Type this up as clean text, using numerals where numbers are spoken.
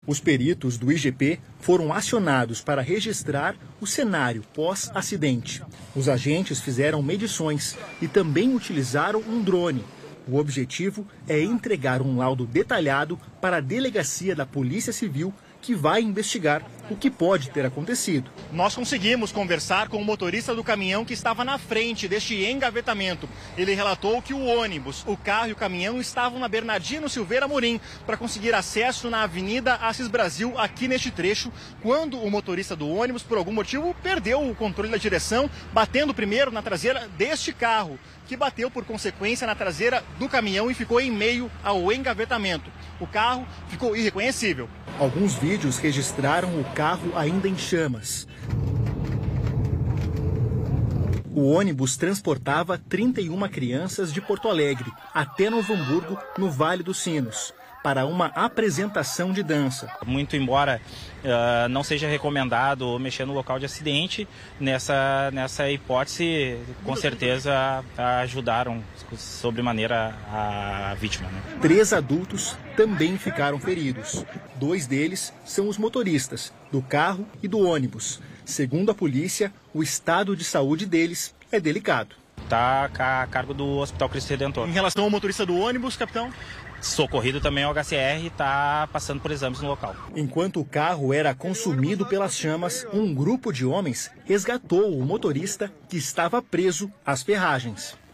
Os peritos do IGP foram acionados para registrar o cenário pós-acidente. Os agentes fizeram medições e também utilizaram um drone. O objetivo é entregar um laudo detalhado para a delegacia da Polícia Civil, que vai investigar o que pode ter acontecido. Nós conseguimos conversar com o motorista do caminhão que estava na frente deste engavetamento. Ele relatou que o ônibus, o carro e o caminhão estavam na Bernardino Silveira Amorim para conseguir acesso na Avenida Assis Brasil, aqui neste trecho, quando o motorista do ônibus, por algum motivo, perdeu o controle da direção, batendo primeiro na traseira deste carro, que bateu por consequência na traseira do caminhão e ficou em meio ao engavetamento. O carro ficou irreconhecível. Alguns vídeos registraram o carro ainda em chamas. O ônibus transportava 31 crianças de Porto Alegre até Novo Hamburgo, no Vale dos Sinos, para uma apresentação de dança. Muito embora não seja recomendado mexer no local de acidente, nessa hipótese, com certeza ajudaram sobremaneira a vítima. 3 adultos também ficaram feridos. 2 deles são os motoristas do carro e do ônibus. Segundo a polícia, o estado de saúde deles é delicado. Está a cargo do Hospital Cristo Redentor. Em relação ao motorista do ônibus, capitão? Socorrido também ao HCR, está passando por exames no local. Enquanto o carro era consumido pelas chamas, um grupo de homens resgatou o motorista que estava preso às ferragens.